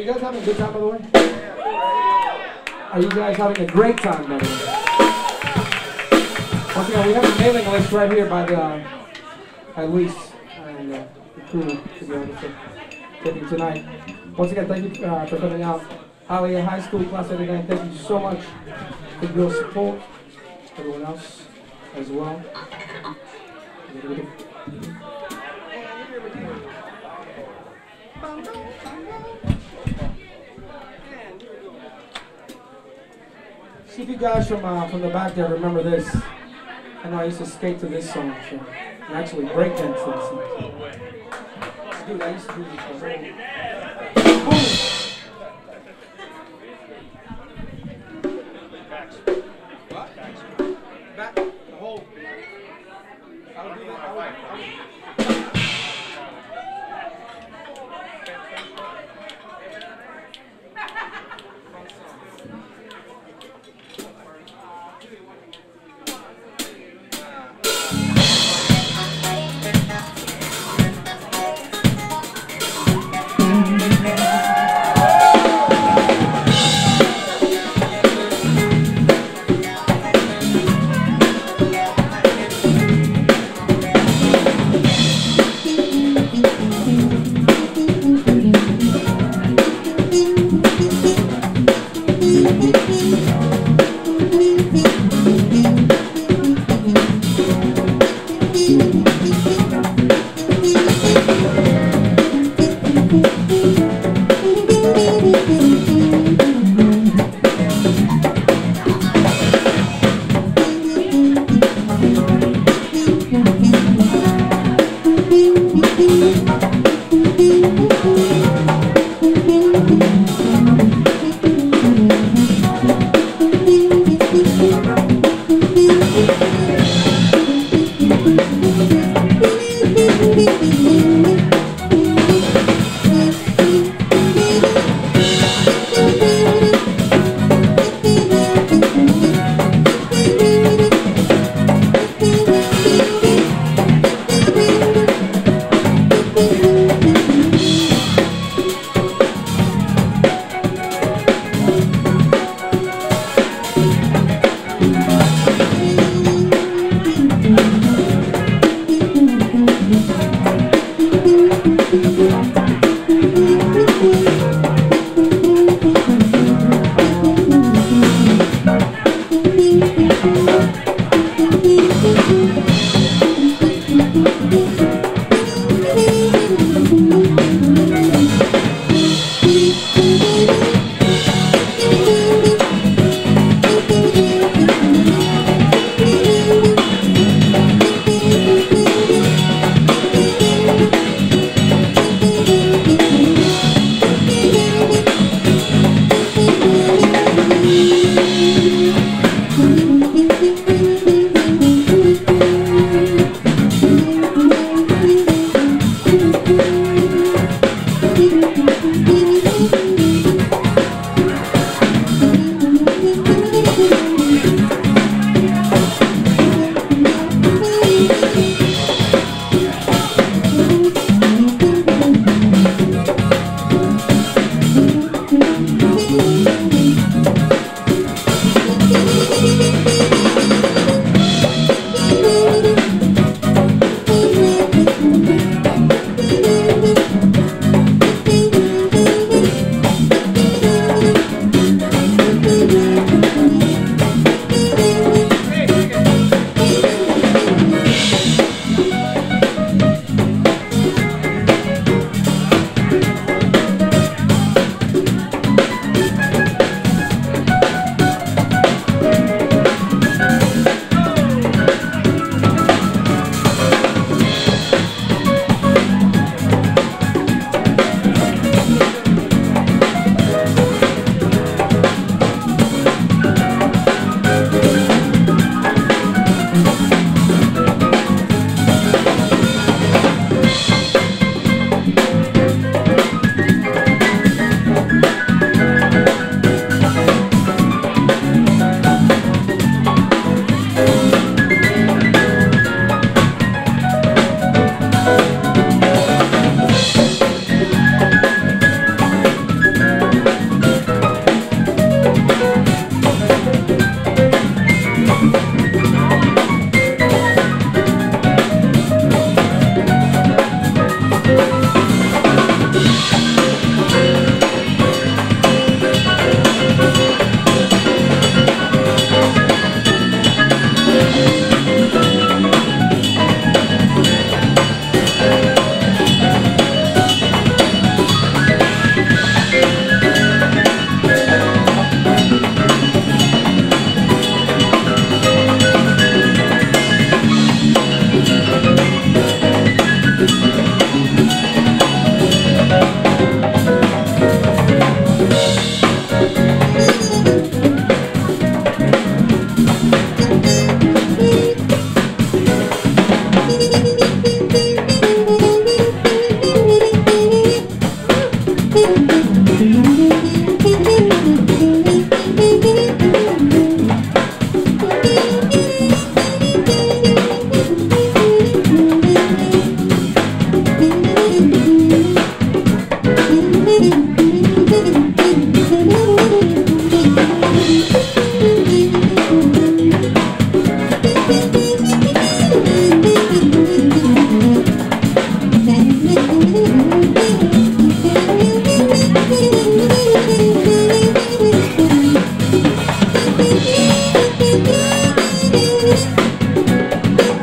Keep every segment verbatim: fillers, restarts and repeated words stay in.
you guys having a good time, by the way? Are you guys having a great time, by the way? Once again, we have a mailing list right here by the uh, by Luis and uh, the crew to be able to take you tonight. Once again, thank you uh, for coming out. Hialeah High School Class eighty-nine, thank you so much for your support. Everyone else as well. See if you guys from uh, from the back there remember this. I know I used to skate to this song, so, and actually breakdance to this song. Dude, I used to do this. Boom! Back, the whole. I would do that. I would, I would.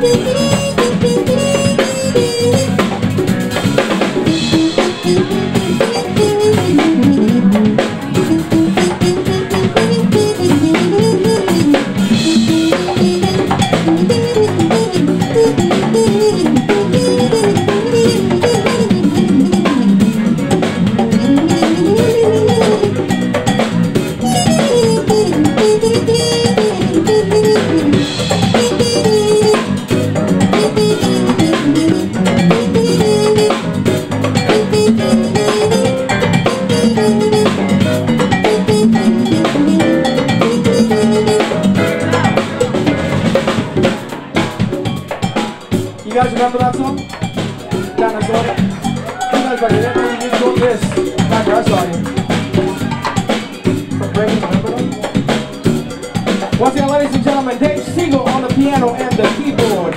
You guys remember that song? Dinosaur? You guys like it? You just doing this. Back where I saw you. From Brady, remember that? Once again, ladies and gentlemen, Dave Siegel on the piano and the keyboard.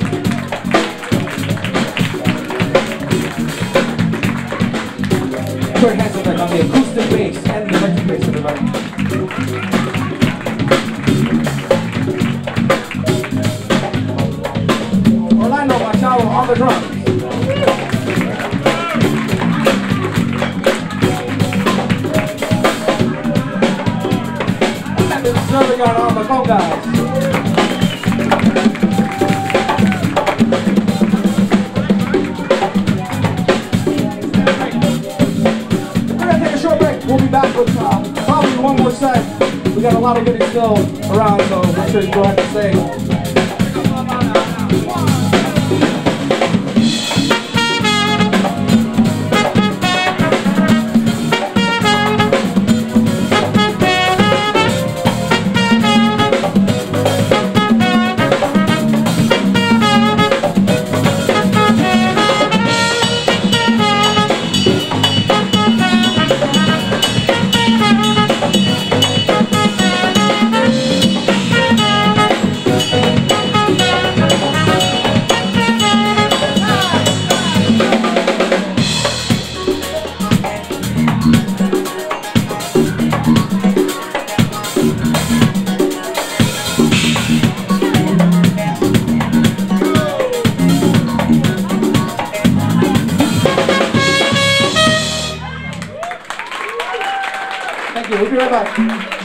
Kurt Hanselbeck on the acoustic bass and the electric bass, everybody. Orlando Machado on the drums. And the serving on the congas. We're gonna take a short break. We'll be back with uh, probably one more set. We got a lot of goodies still around, so make sure you go ahead and stay. Thank you. We'll be right back.